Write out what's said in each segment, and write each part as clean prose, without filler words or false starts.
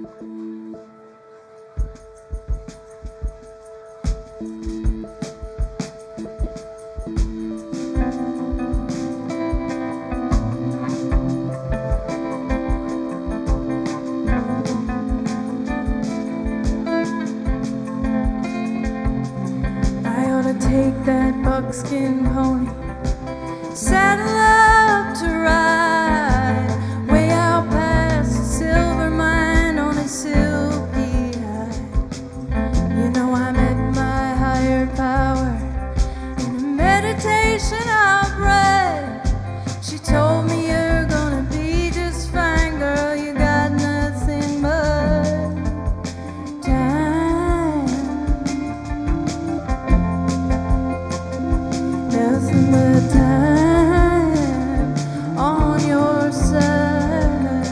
Take that buckskin pony, saddle up to ride way out past the silver mine on a silky hide. You know I met my higher power in a meditation I've read. She told me you're gonna be just fine, girl. You got nothing but time. Nothing but time on your side.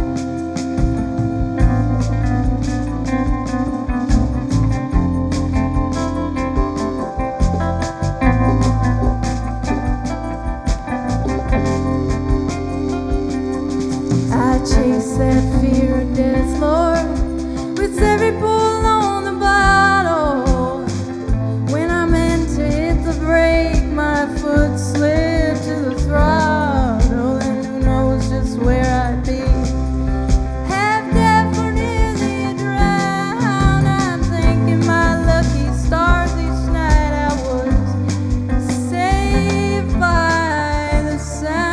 I chase that fear of death, Lord, with every pull on the bottle. When I meant to hit the brake, my foot slid to the throttle, and who knows just where I'd be. Half deaf or nearly drowned. I'm thanking my lucky stars each night I was saved by the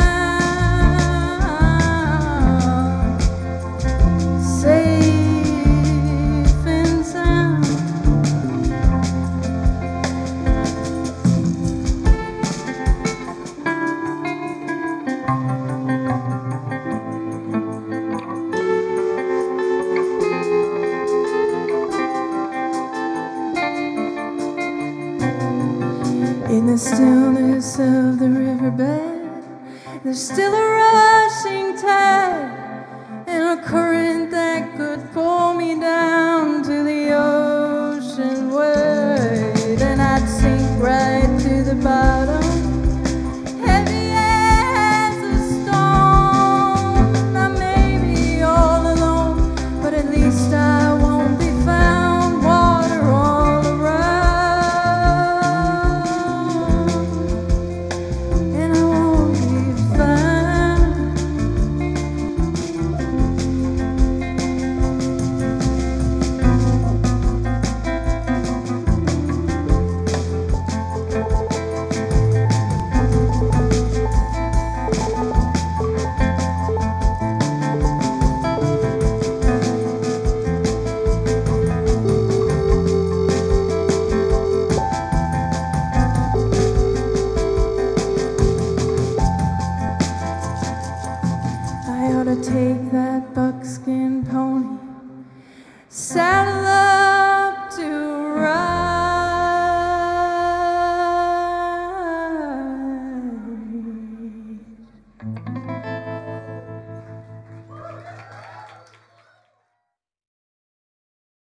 sound, safe and sound. In the stillness of the riverbed, there's still a rushing tide and a current that could pull me down to the ocean wide, and I'd sink right to the bottom, heavy as a stone. I may be all alone, but at least I won't be found. Water all around, and I won't be found. I ought to take that buckskin pony,